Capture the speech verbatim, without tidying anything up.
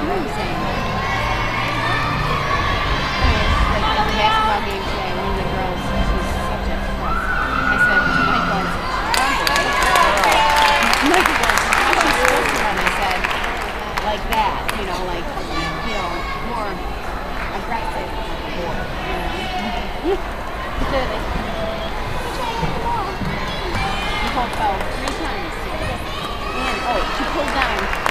what are you saying? Anyways, like at the basketball game today, one of the girls, she's such a fuss. I said to Michael, I said, Michael goes, how's she supposed to run? I said, like that, you know, like, you know, more aggressive, you know. Instead of this, Nicole fell three times. And, oh, she pulled down